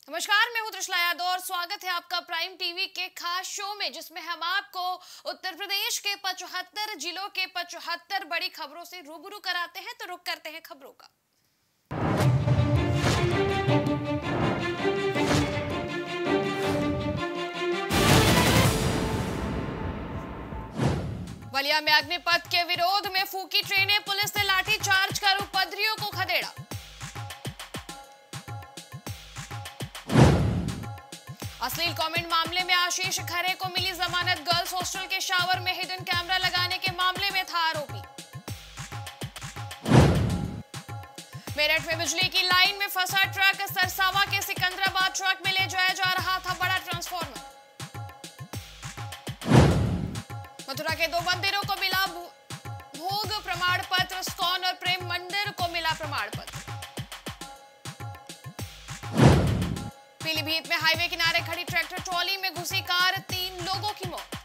नमस्कार, मैं हूं त्रिशला यादव और स्वागत है आपका प्राइम टीवी के खास शो में, जिसमें हम आपको उत्तर प्रदेश के 75 जिलों के 75 बड़ी खबरों से रूबरू कराते हैं। तो रुक करते हैं खबरों का। बलिया में अग्निपथ के विरोध में फूकी ट्रेनें, पुलिस ने लाठीचार्ज कर उपद्रवियों को खदेड़ा। अश्लील कमेंट मामले में आशीष खरे को मिली जमानत। गर्ल्स हॉस्टल के शावर में हिडन कैमरा लगाने के मामले में था आरोपी। मेरठ में बिजली की लाइन में फंसा ट्रक, सरसावा के सिकंदराबाद ट्रक में ले जाया जा रहा था बड़ा ट्रांसफार्मर। मथुरा के 2 मंदिरों को मिला भोग प्रमाण पत्र, स्कॉन और प्रेम मंदिर को मिला प्रमाण पत्र। पीलीभीत में हाईवे किनारे खड़ी ट्रैक्टर ट्रॉली में घुसी कार, 3 लोगों की मौत।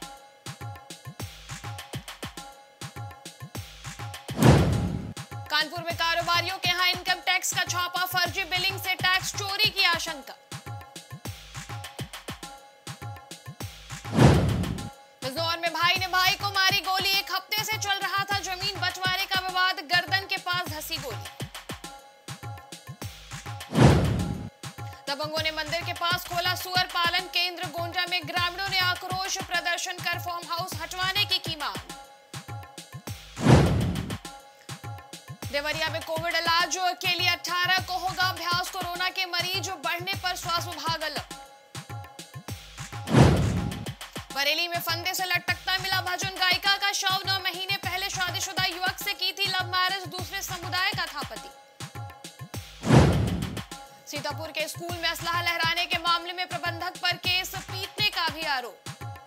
कानपुर में कारोबारियों के यहां इनकम टैक्स का छापा, फर्जी बिलिंग से टैक्स चोरी की आशंका। बिजनौर में भाई ने भाई को मारी गोली, 1 हफ्ते से चल रहा था जमीन बंटवारे का विवाद, गर्दन के पास धंसी गोली। दबंगों ने मंदिर के पास खोला सुअर पालन केंद्र, गोंडा में ग्रामीणों ने आक्रोश प्रदर्शन कर फार्म हाउस हटवाने की मांग। देवरिया में कोविड इलाज के लिए 18 को होगा अभ्यास, कोरोना के मरीज बढ़ने पर स्वास्थ्य विभाग अलर्ट। बरेली में फंदे से लटकता मिला भजन गायिका का शव, 9 महीने पहले शादीशुदा युवक से की थी लव मैरिज, दूसरे समुदाय का था पति। सीतापुर के स्कूल में असलाह लहराने के मामले में प्रबंधक पर केस, पीटने का भी आरोप।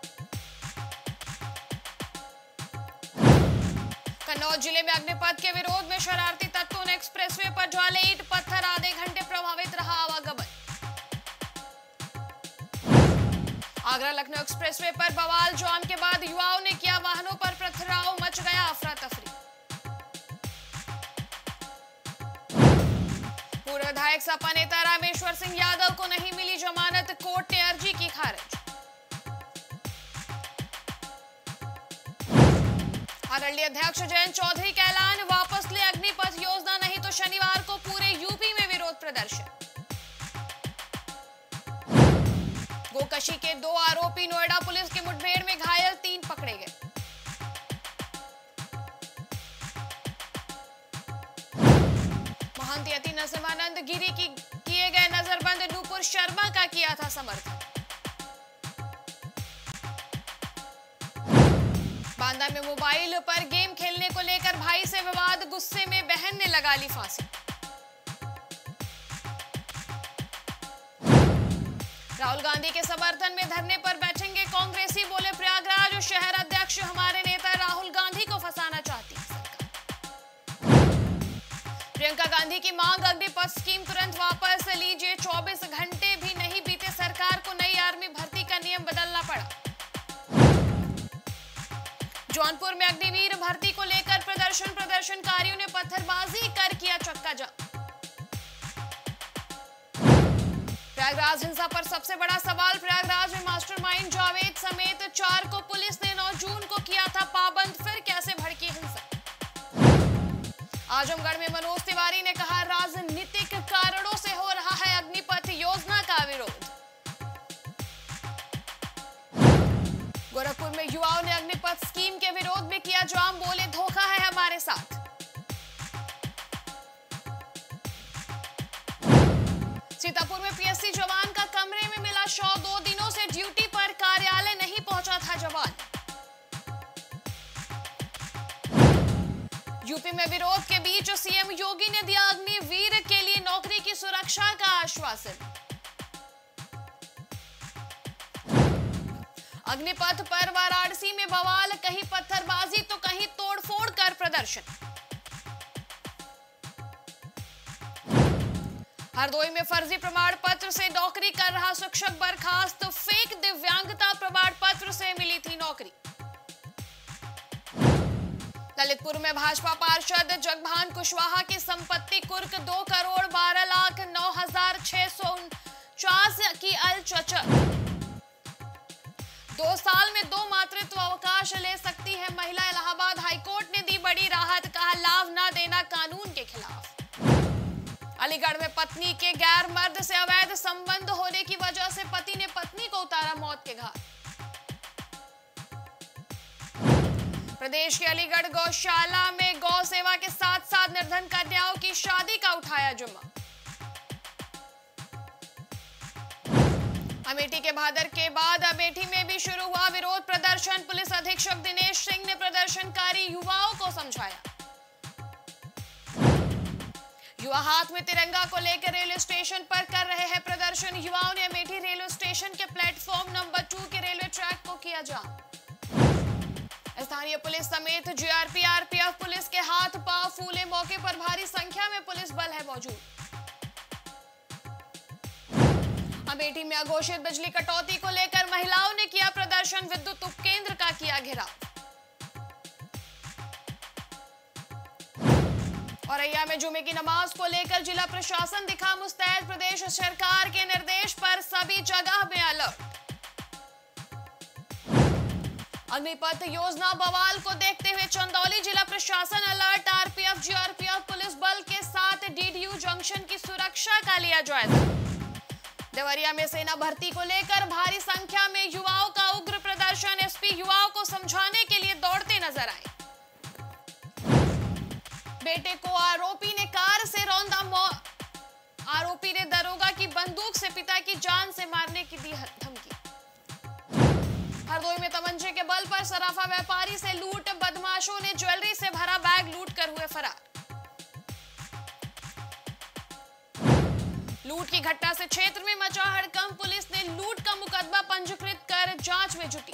कन्नौज जिले में अग्निपथ के विरोध में शरारती तत्वों ने एक्सप्रेसवे पर डाले ईंट पत्थर, आधे घंटे प्रभावित रहा आवागमन। आगरा लखनऊ एक्सप्रेसवे पर बवाल, जाम के बाद युवाओं ने किया वाहनों पर पथराव, मच गया अफरा तफरी। पूर्व विधायक सपा नेता रामेश्वर सिंह यादव को नहीं मिली जमानत, कोर्ट ने अर्जी की खारिज। आरएलडी अध्यक्ष जयंत चौधरी का ऐलान, वापस ले अग्निपथ योजना, नहीं तो शनिवार को पूरे यूपी में विरोध प्रदर्शन। गोकशी के 2 आरोपी नोएडा पुलिस की मुठभेड़ में घायल, 3 पकड़े गए। महंत यति नरसिम्हानंद गिरी की किए गए नजरबंद, नूपुर शर्मा का किया था समर्थन। बांदा में मोबाइल पर गेम खेलने को लेकर भाई से विवाद, गुस्से में बहन ने लगा ली फांसी। राहुल गांधी के समर्थन में धरने पर बैठेंगे कांग्रेसी, बोले प्रयागराज शहर अध्यक्ष, हमारे नेता राहुल गांधी को फंसाना चाहती है सरकार। प्रियंका गांधी की मांग, अग्निपथ स्कीम तुरंत वापस लीजिए, 24 घंटे भी नहीं बीते सरकार को नई आर्मी भर्ती का नियम बदलना पड़ा। जौनपुर में अग्निवीर भर्ती को लेकर प्रदर्शनकारियों ने पत्थरबाजी कर किया चक्का जाम। प्रयागराज हिंसा पर सबसे बड़ा सवाल, प्रयागराज में मास्टरमाइंड जावेद समेत 4 को पुलिस ने 9 जून को किया था पाबंद, फिर कैसे भड़की हिंसा। आजमगढ़ में मनोज तिवारी ने कहा, राजनीतिक कारणों से हो रहा है अग्निपथ योजना का विरोध। गोरखपुर में युवाओं ने अग्निपथ स्कीम के विरोध में किया जाम, बोले धोखा है हमारे साथ। सीतापुर में पीएससी जवान का कमरे में मिला शव, 2 दिनों से ड्यूटी पर कार्यालय नहीं पहुंचा था जवान। यूपी में विरोध के बीच सीएम योगी ने दिया अग्निवीर के लिए नौकरी की सुरक्षा का आश्वासन। अग्निपथ पर वाराणसी में बवाल, कहीं पत्थरबाजी तो कहीं तोड़फोड़ कर प्रदर्शन। हरदोई में फर्जी प्रमाण पत्र से नौकरी कर रहा शिक्षक बर्खास्त, फेक दिव्यांगता प्रमाण पत्र से मिली थी नौकरी। ललितपुर में भाजपा पार्षद जगभान कुशवाहा की संपत्ति कुर्क 2 करोड़ 12 लाख 9,600 50 की अलचचर। 2 साल में 2 मातृत्व अवकाश ले सकती है महिला। इलाहाबाद हाईकोर्ट ने दी बड़ी राहत, कहा लाभ न देना कानून के खिलाफ। अलीगढ़ में पत्नी के गैर मर्द से अवैध संबंध होने की वजह से पति ने पत्नी को उतारा मौत के घाट। प्रदेश के अलीगढ़ गौशाला में गौ सेवा के साथ साथ निर्धन कन्याओं की शादी का उठाया जुम्मा। अमेठी के भादर के बाद अमेठी में भी शुरू हुआ विरोध प्रदर्शन। पुलिस अधीक्षक दिनेश सिंह ने प्रदर्शनकारी युवाओं को समझाया। युवा हाथ में तिरंगा को लेकर रेलवे स्टेशन पर कर रहे हैं प्रदर्शन। युवाओं ने अमेठी रेलवे स्टेशन के प्लेटफॉर्म नंबर 2 के रेलवे ट्रैक को किया जाम। स्थानीय पुलिस समेत जीआरपी आरपीएफ पुलिस के हाथ पांव फूले। मौके पर भारी संख्या में पुलिस बल है मौजूद। अमेठी में अघोषित बिजली कटौती को लेकर महिलाओं ने किया प्रदर्शन। विद्युत उपकेंद्र का किया घेराव। औरैया में जुमे की नमाज को लेकर जिला प्रशासन दिखा मुस्तैद। प्रदेश सरकार के निर्देश पर सभी जगह में अलर्ट। अग्निपथ योजना बवाल को देखते हुए चंदौली जिला प्रशासन अलर्ट। आरपीएफ जीआरपीएफ पुलिस बल के साथ डीडीयू जंक्शन की सुरक्षा का लिया जायजा। देवरिया में सेना भर्ती को लेकर भारी संख्या में युवाओं का उग्र प्रदर्शन। एसपी युवाओं को समझाने के लिए दौड़ते नजर आए। बेटे को आरोपी ने कार से रौंदा। आरोपी ने दरोगा की बंदूक से पिता की जान से मारने की दी धमकी। हरदोई में तमंचे के बल पर सराफा व्यापारी से लूट। बदमाशों ने ज्वेलरी से भरा बैग लूट कर हुए फरार। लूट की घटना से क्षेत्र में मचा हड़कंप। पुलिस ने लूट का मुकदमा पंजीकृत कर जांच में जुटी।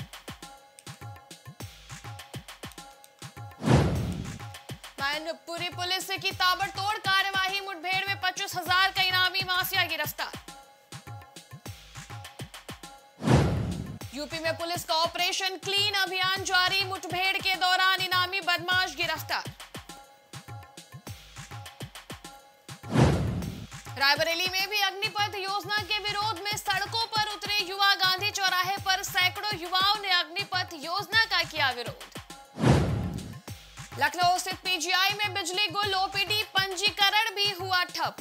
मैनपुरी पुलिस की ताबड़तोड़ कार्यवाही। मुठभेड़ में 25,000 का इनामी माफिया गिरफ्तार। यूपी में पुलिस का ऑपरेशन क्लीन अभियान जारी। मुठभेड़ के दौरान इनामी बदमाश गिरफ्तार। रायबरेली में भी अग्निपथ योजना के विरोध में सड़कों पर उतरे युवा। गांधी चौराहे पर सैकड़ों युवाओं ने अग्निपथ योजना का किया विरोध। लखनऊ स्थित पीजीआई में बिजली गुल। ओपीडी पंजीकरण भी हुआ ठप।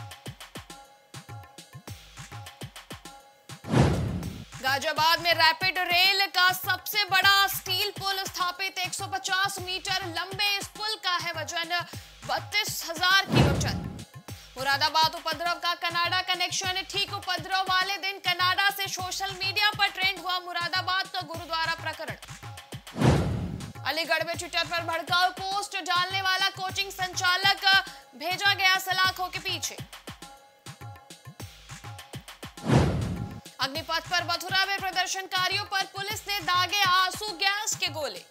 गाजियाबाद में रैपिड रेल का सबसे बड़ा स्टील पुल स्थापित। 150 मीटर लंबे इस पुल का है वजन 32,000 किलो टन। मुरादाबाद उपद्रव का कनाडा कनेक्शन। ठीक उपद्रव वाले दिन कनाडा से सोशल मीडिया पर ट्रेंड हुआ मुरादाबाद का गुरुद्वारा प्रकरण। अलीगढ़ में ट्विटर पर भड़काऊ पोस्ट डालने वाला कोचिंग संचालक भेजा गया सलाखों के पीछे। अग्निपथ पर मथुरा में प्रदर्शनकारियों पर पुलिस ने दागे आंसू गैस के गोले।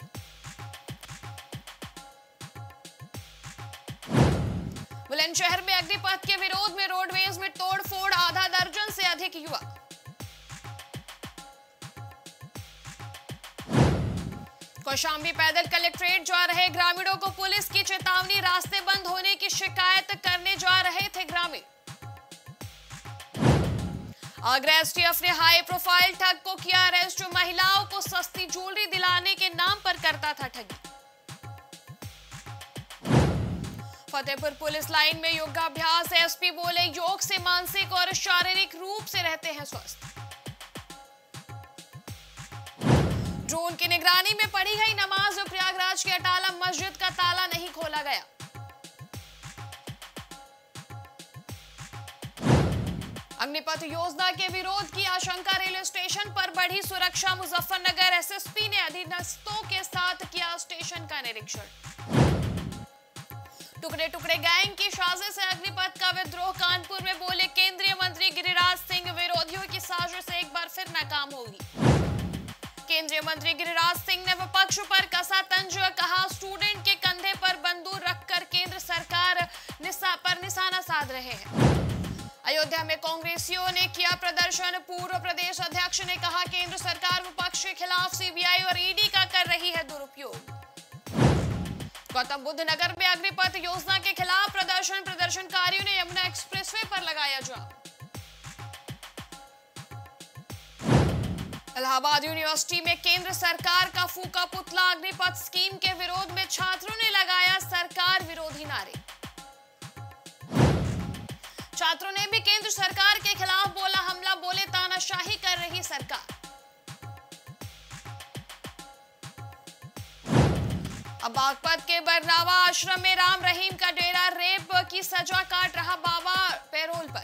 बुलंदशहर में अग्निपथ के विरोध में रोडवेज में तोड़फोड़। आधा दर्जन से अधिक युवा। कौशाम्बी पैदल कलेक्ट्रेट जा रहे ग्रामीणों को पुलिस की चेतावनी। रास्ते बंद होने की शिकायत करने जा रहे थे ग्रामीण। आगरा एसटीएफ ने हाई प्रोफाइल ठग को किया अरेस्ट। जो महिलाओं को सस्ती ज्वेलरी दिलाने के नाम पर करता था ठगी। फतेहपुर पुलिस लाइन में योगाभ्यास। एसपी बोले योग से मानसिक और शारीरिक रूप से रहते हैं स्वस्थ। ड्रोन की निगरानी में पढ़ी गई नमाज। प्रयागराज के अटाला मस्जिद का ताला नहीं खोला गया। अग्निपथ योजना के विरोध की आशंका। रेलवे स्टेशन पर बढ़ी सुरक्षा। मुजफ्फरनगर एसएसपी ने अधीनस्थों के साथ किया स्टेशन का निरीक्षण। टुकड़े टुकड़े गैंग की साजिश से अग्निपथ का विद्रोह। कानपुर में बोले केंद्रीय मंत्री गिरिराज सिंह विरोधियों की साजिश से एक बार फिर नाकाम होगी। केंद्रीय मंत्री गिरिराज सिंह ने विपक्ष पर कसा तंज। कहा स्टूडेंट के कंधे पर बंदूक रखकर केंद्र सरकार पर निशाना साध रहे हैं। अयोध्या में कांग्रेसियों ने किया प्रदर्शन। पूर्व प्रदेश अध्यक्ष ने कहा केंद्र सरकार विपक्ष के खिलाफ सीबीआई और ईडी का कर रही है दुरुपयोग। गौतम बुद्ध नगर में अग्निपथ योजना के खिलाफ प्रदर्शन। प्रदर्शनकारियों ने यमुना एक्सप्रेसवे पर लगाया जाम। इलाहाबाद यूनिवर्सिटी में केंद्र सरकार का फूका पुतला। अग्निपथ स्कीम के विरोध में छात्रों ने लगाया सरकार विरोधी नारे। छात्रों ने भी केंद्र सरकार के खिलाफ बोला हमला, बोले तानाशाही कर रही सरकार। अब बागपत के बरनावा आश्रम में राम रहीम का डेरा, रेप की सजा काट रहा बाबा पैरोल पर।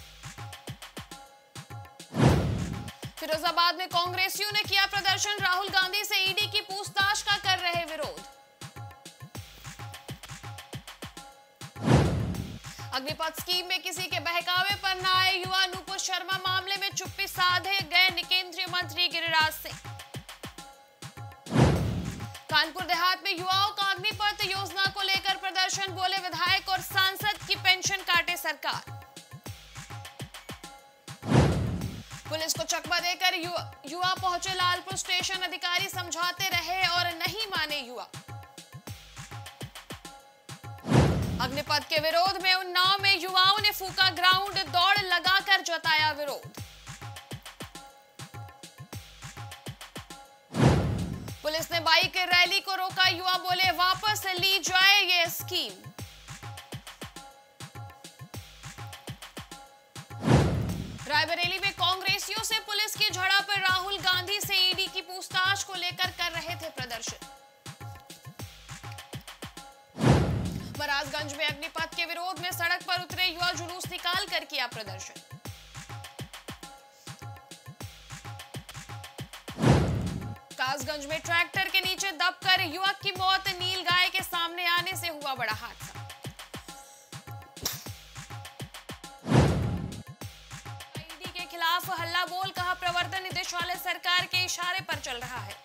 फिरोजाबाद में कांग्रेसियों ने किया प्रदर्शन, राहुल गांधी से ईडी की पूछताछ का कर रहे विरोध। अग्निपथ स्कीम में किसी के बहकावे पर न आए युवा। नूपुर शर्मा मामले में चुप्पी साधे गए केंद्रीय मंत्री गिरिराज सिंह। कानपुर देहात में युवाओं का अग्निपथ योजना को लेकर प्रदर्शन, बोले विधायक और सांसद की पेंशन काटे सरकार। पुलिस को चकमा देकर युवा पहुंचे लालपुर स्टेशन, अधिकारी समझाते रहे और नहीं माने युवा। अग्निपथ के विरोध में उन्नाव में युवाओं ने फूका ग्राउंड, दौड़ लगाकर जताया विरोध। पुलिस ने बाइक रैली को रोका, युवा बोले वापस ली जाए ये स्कीम। रायबरेली में कांग्रेसियों से पुलिस की झड़प, राहुल गांधी से ईडी की पूछताछ को लेकर कर रहे थे प्रदर्शन। महाराजगंज में अग्निपथ के विरोध में सड़क पर उतरे युवा, जुलूस निकाल कर किया प्रदर्शन। कासगंज में ट्रैक्टर के नीचे दबकर युवक की मौत, नील गाय के सामने आने से हुआ बड़ा हादसा। ईडी के खिलाफ हल्ला बोल, कहा प्रवर्तन निदेशालय सरकार के इशारे पर चल रहा है।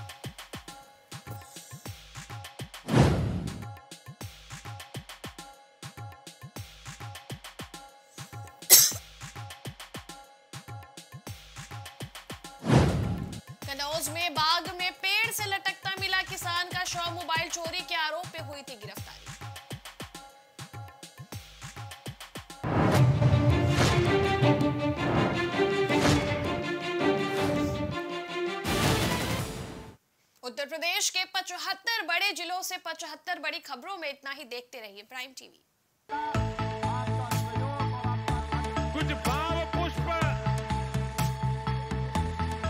कनौज में बाग में पेड़ से लटकता मिला किसान का शव, मोबाइल चोरी के आरोप में हुई थी गिरफ्तारी। उत्तर प्रदेश के 75 बड़े जिलों से 75 बड़ी खबरों में इतना ही। देखते रहिए प्राइम टीवी। कुछ भाव पुष्प।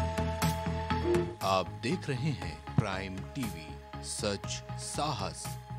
आप देख रहे हैं प्राइम टीवी, सच साहस